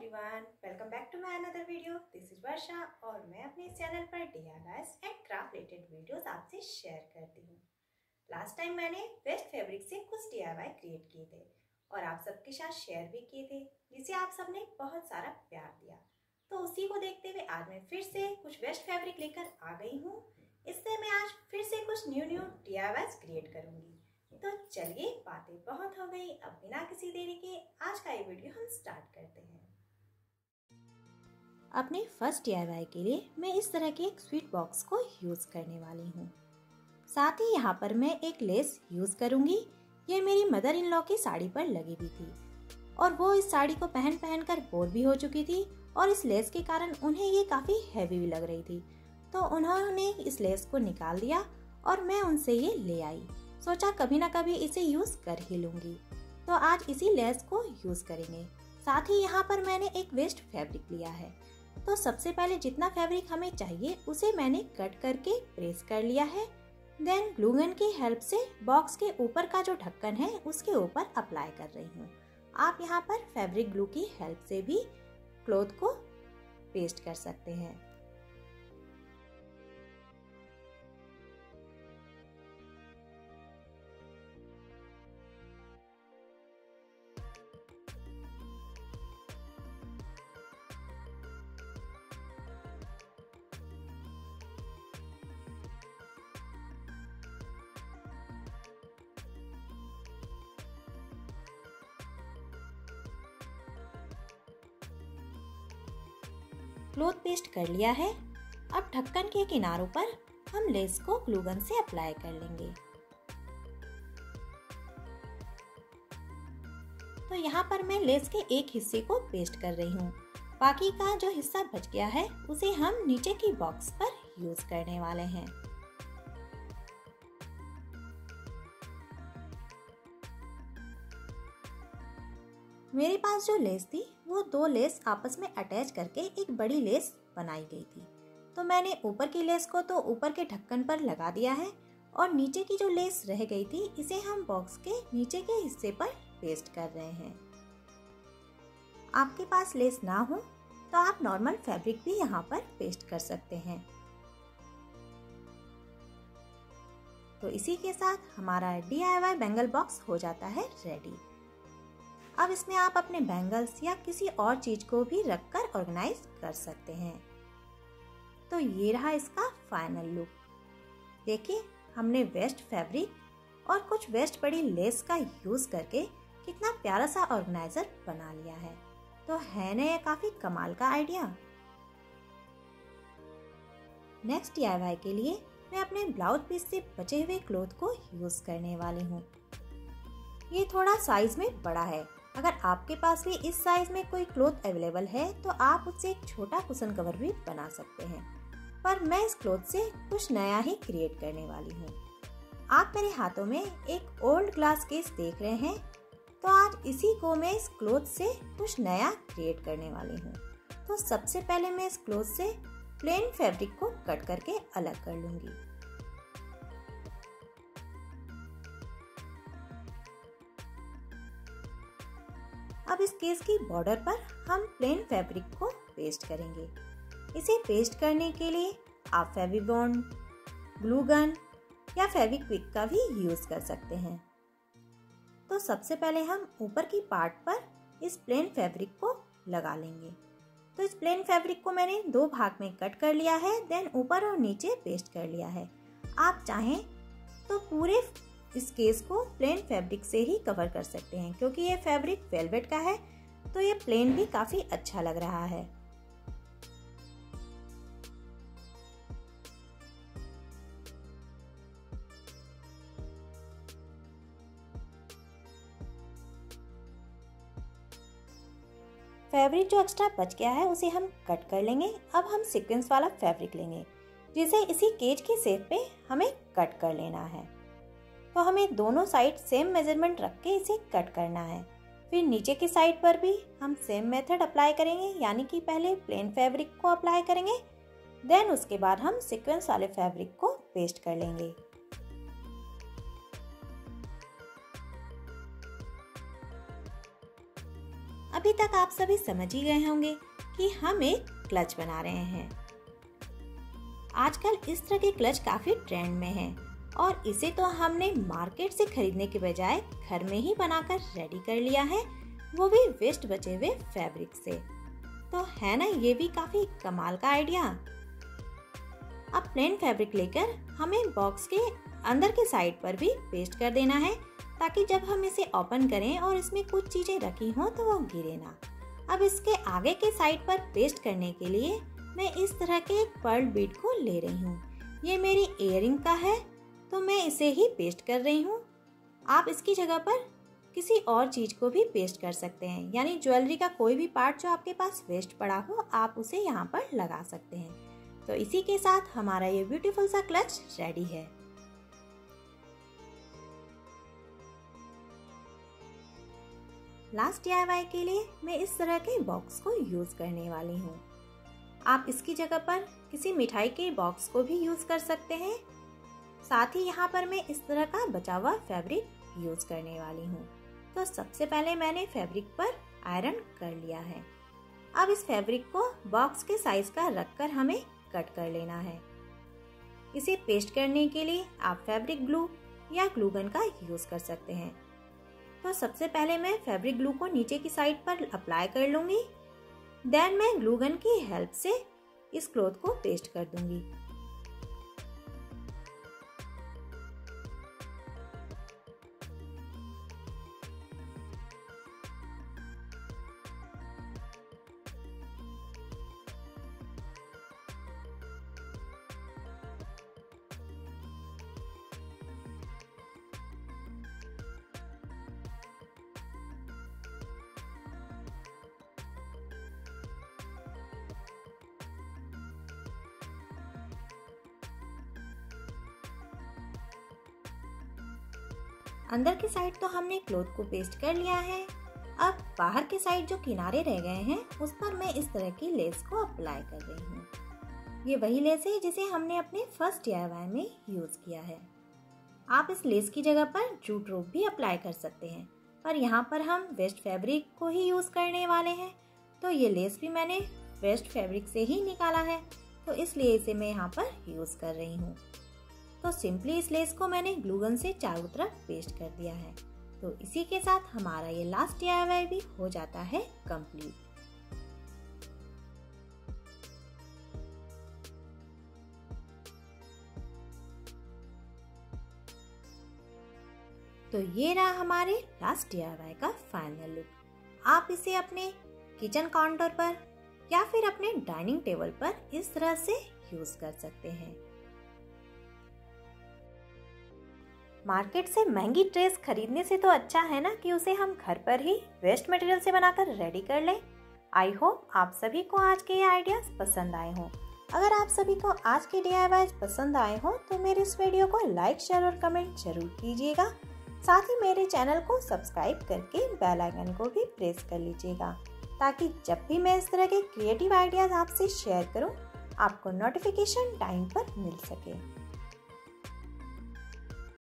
Everyone, welcome back to my another video. This is Varsha और मैं अपने इस चैनल पर DIYs एंड क्राफ्ट रिलेटेड वीडियोस आपसे शेयर करती हूँ। लास्ट टाइम मैंने वेस्ट फैब्रिक से कुछ DIY क्रिएट किए थे और आप सबके साथ शेयर भी किए थे, जिसे आप सबने बहुत सारा प्यार दिया। तो उसी को देखते हुए आज मैं फिर से कुछ वेस्ट फैब्रिक लेकर आ गई हूँ। इससे मैं आज फिर से कुछ न्यू DIYs क्रिएट करूँगी। तो चलिए, बातें बहुत हो गई, अब बिना किसी देरी के आज का ये वीडियो हम स्टार्ट करते हैं। अपने फर्स्ट DIY के लिए मैं इस तरह के एक स्वीट बॉक्स को यूज करने वाली हूँ। साथ ही यहाँ पर मैं एक लेस यूज करूँगी। ये मेरी मदर इन लॉ की साड़ी पर लगी हुई थी और वो इस साड़ी को पहन कर बोर भी हो चुकी थी और इस लेस के कारण उन्हें ये काफी हैवी भी लग रही थी। तो उन्होंने इस लेस को निकाल दिया और मैं उनसे ये ले आई। सोचा कभी ना कभी इसे यूज कर ही लूंगी, तो आज इसी लेस को यूज करेंगे। साथ ही यहाँ पर मैंने एक वेस्ट फैब्रिक लिया है। तो सबसे पहले जितना फैब्रिक हमें चाहिए उसे मैंने कट करके प्रेस कर लिया है। देन ग्लू गन की हेल्प से बॉक्स के ऊपर का जो ढक्कन है उसके ऊपर अप्लाई कर रही हूँ। आप यहाँ पर फैब्रिक ग्लू की हेल्प से भी क्लॉथ को पेस्ट कर सकते हैं। क्लॉथ पेस्ट कर लिया है। अब ढक्कन के किनारों पर हम लेस को ग्लू गन से अप्लाई कर लेंगे। तो यहाँ पर मैं लेस के एक हिस्से को पेस्ट कर रही हूँ। बाकी का जो हिस्सा बच गया है उसे हम नीचे की बॉक्स पर यूज करने वाले हैं। मेरे पास जो लेस थी वो दो लेस आपस में अटैच करके एक बड़ी लेस बनाई गई थी। तो मैंने ऊपर की लेस को तो ऊपर के ढक्कन पर लगा दिया है और नीचे की जो लेस रह गई थी इसे हम बॉक्स के नीचे के हिस्से पर पेस्ट कर रहे हैं। आपके पास लेस ना हो तो आप नॉर्मल फैब्रिक भी यहाँ पर पेस्ट कर सकते हैं। तो इसी के साथ हमारा DIY बैंगल बॉक्स हो जाता है रेडी। अब इसमें आप अपने बैंगल्स या किसी और चीज को भी रखकर ऑर्गेनाइज कर सकते हैं। तो ये रहा इसका फाइनल लुक। देखिए, हमने वेस्ट फैब्रिक और कुछ वेस्ट बड़ी लेस का यूज करके कितना प्यारा सा ऑर्गेनाइजर बना लिया है। तो है ना ये काफी कमाल का आइडिया। नेक्स्ट DIY के लिए मैं अपने ब्लाउज पीस से बचे हुए क्लॉथ को यूज करने वाली हूँ। ये थोड़ा साइज में बड़ा है। अगर आपके पास भी इस साइज में कोई क्लॉथ अवेलेबल है तो आप उससे एक छोटा कुशन कवर भी बना सकते हैं, पर मैं इस क्लॉथ से कुछ नया ही क्रिएट करने वाली हूँ। आप मेरे हाथों में एक ओल्ड ग्लास केस देख रहे हैं, तो आज इसी को मैं इस क्लॉथ से कुछ नया क्रिएट करने वाली हूँ। तो सबसे पहले मैं इस क्लॉथ से प्लेन फैब्रिक को कट करके अलग कर लूंगी। अब इस केस की बॉर्डर पर हम प्लेन फैब्रिक को पेस्ट करेंगे। इसे पेस्ट करने के लिए आप फेविबॉन्ड, ग्लू गन या फेविक्विक का भी यूज कर सकते हैं। तो सबसे पहले हम ऊपर की पार्ट पर इस प्लेन फैब्रिक को लगा लेंगे। तो इस प्लेन फैब्रिक को मैंने दो भाग में कट कर लिया है, देन ऊपर और नीचे पेस्ट कर लिया है। आप चाहें तो पूरे इस केस को प्लेन फैब्रिक से ही कवर कर सकते हैं, क्योंकि ये फैब्रिक वेलवेट का है तो ये प्लेन भी काफी अच्छा लग रहा है। फैब्रिक जो एक्स्ट्रा बच गया है उसे हम कट कर लेंगे। अब हम सीक्वेंस वाला फैब्रिक लेंगे, जिसे इसी केज की शेप पे हमें कट कर लेना है। तो हमें दोनों साइड सेम मेजरमेंट रख के इसे कट करना है। फिर नीचे की साइड पर भी हम सेम मेथड अप्लाई करेंगे, यानी कि पहले प्लेन फैब्रिक को अप्लाई करेंगे, देन उसके बाद हम सीक्वेंस वाले फैब्रिक को पेस्ट कर लेंगे। अब अभी तक आप सभी समझ ही गए होंगे कि हम एक क्लच बना रहे हैं। आजकल इस तरह के क्लच काफी ट्रेंड में हैं और इसे तो हमने मार्केट से खरीदने के बजाय घर में ही बनाकर रेडी कर लिया है, वो भी वेस्ट बचे हुए फैब्रिक से। तो है ना ये भी काफी कमाल का आइडिया। अब प्लेन फैब्रिक लेकर हमें बॉक्स के अंदर के साइड पर भी पेस्ट कर देना है, ताकि जब हम इसे ओपन करें और इसमें कुछ चीजें रखी हों तो वो गिरे ना। अब इसके आगे के साइड पर पेस्ट करने के लिए मैं इस तरह के एक पर्ल बीड को ले रही हूँ। ये मेरी इयररिंग का है तो मैं इसे ही पेस्ट कर रही हूँ। आप इसकी जगह पर किसी और चीज को भी पेस्ट कर सकते हैं, यानी ज्वेलरी का कोई भी पार्ट जो आपके पास वेस्ट पड़ा हो आप उसे यहाँ पर लगा सकते हैं। तो इसी के साथ हमारा ये ब्यूटीफुल सा क्लच रेडी है। लास्ट DIY के लिए मैं इस तरह के बॉक्स को यूज करने वाली हूँ। आप इसकी जगह पर किसी मिठाई के बॉक्स को भी यूज कर सकते हैं। साथ ही यहाँ पर मैं इस तरह का बचा हुआ फैब्रिक यूज करने वाली हूँ। तो सबसे पहले मैंने फैब्रिक पर आयरन कर लिया है। अब इस फैब्रिक को बॉक्स के साइज का रखकर हमें कट कर लेना है। इसे पेस्ट करने के लिए आप फैब्रिक ग्लू या ग्लू गन का यूज कर सकते हैं। तो सबसे पहले मैं फैब्रिक ग्लू को नीचे की साइड पर अप्लाई कर लूंगी। देन मैं ग्लू गन की हेल्प से इस क्लॉथ को पेस्ट कर दूंगी। अंदर की साइड तो हमने क्लॉथ को पेस्ट कर लिया है। अब बाहर के साइड जो किनारे रह गए हैं उस पर मैं इस तरह की लेस को अप्लाई कर रही हूँ। ये वही लेस है जिसे हमने अपने फर्स्ट DIY में यूज किया है। आप इस लेस की जगह पर जूट रोप भी अप्लाई कर सकते हैं, पर यहाँ पर हम वेस्ट फैब्रिक को ही यूज करने वाले हैं, तो ये लेस भी मैंने वेस्ट फैब्रिक से ही निकाला है, तो इसलिए इसे मैं यहाँ पर यूज कर रही हूँ। तो सिंपली इस लेस को मैंने ग्लू गन से चारों तरफ पेस्ट कर दिया है। तो इसी के साथ हमारा ये लास्ट DIY भी हो जाता है कंप्लीट। तो ये रहा हमारे लास्ट DIY का फाइनल लुक। आप इसे अपने किचन काउंटर पर या फिर अपने डाइनिंग टेबल पर इस तरह से यूज कर सकते हैं। मार्केट से महंगी ड्रेस खरीदने से तो अच्छा है ना कि उसे हम घर पर ही वेस्ट मटेरियल से बनाकर रेडी कर लें। आई होप आप सभी को आज के ये आइडियाज पसंद आए हों। अगर आप सभी को आज के DIYs पसंद आए हों तो मेरे इस वीडियो को लाइक, शेयर और कमेंट जरूर कीजिएगा। साथ ही मेरे चैनल को सब्सक्राइब करके बेल आइकन को भी प्रेस कर लीजिएगा, ताकि जब भी मैं इस तरह के क्रिएटिव आइडियाज आपसे शेयर करूं आपको नोटिफिकेशन टाइम पर मिल सके।